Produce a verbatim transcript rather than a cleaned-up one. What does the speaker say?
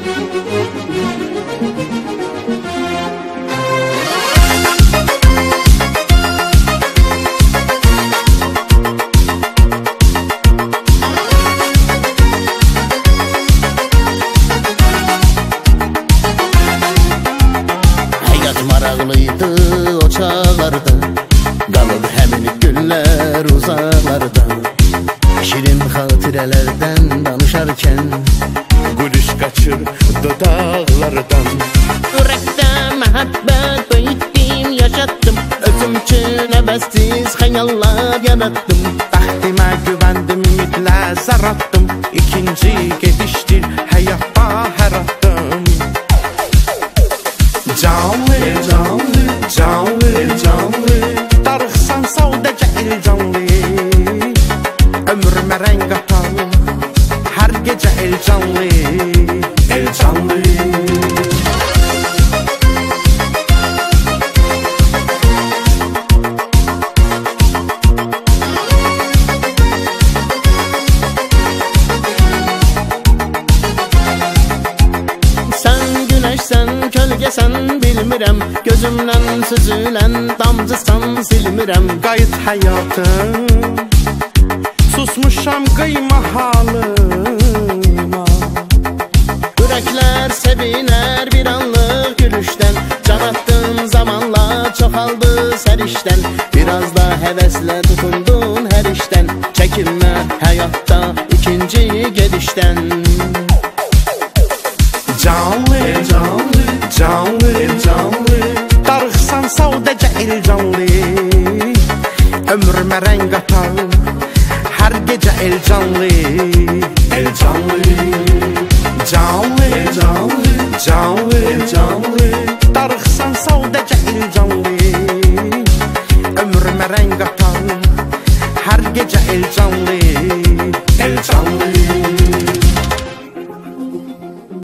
Maraqlıydı o çağlarda, qalıb həmin günlər uzaqlarda. Şirin xatirələrdən danışarkən gülüş qaçır dodaqlardan. Ürəkdə məhəbbət böyütdüm, yaşatdım, özüm üçün əvəzsiz xəyallar yarattım. Bəxtimə güvəndim, ümidlə zar atdım, ikinci gedişdir həyatda hər addım. Canlı, canlı, canlı, canlı, darıxsan sadəcə el canlı. Ömrümə rəng atan hər gecə el canlı, el canlı. Sən kölgəsən bilmirəm, gözümdən süzülən damcısan silmirəm. Qayıt həyatım, susmuşam qıyma halıma. Ürəklər sevinər bir anlıq gülüşdən, can attın zamanla çoxaldı sərişdən. Biraz da həvəslə tutundun hər işdən, çəkinmə həyatda ikinci gedişdən. Canlı, canlı, canlı, canlı, darıxsan sadəcə el canlı. Ömrümə rəng atan hər gecə el canlı, el canlı. Canlı, canlı, canlı, canlı, darıxsan sadəcə el canlı.